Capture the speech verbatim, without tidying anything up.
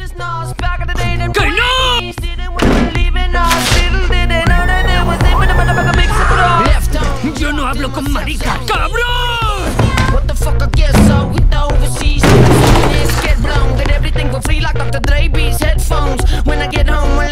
¡Que no! Yo no hablo con maricas, ¡cabrón! What the fuck, I guess so, with the overseas. Get blown, get everything for free like Doctor Dre beats headphones. When I get home,